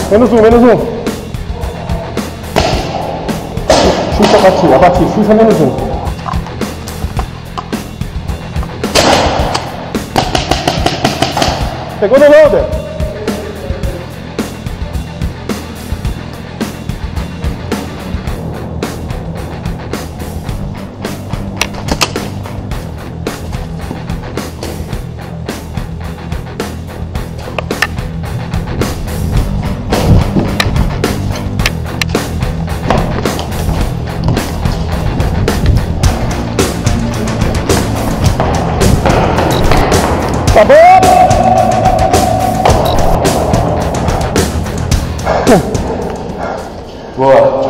Menos um, menos um. Chuta, abati, chuta menos um. Pegou no loader. Tá bom? Boa.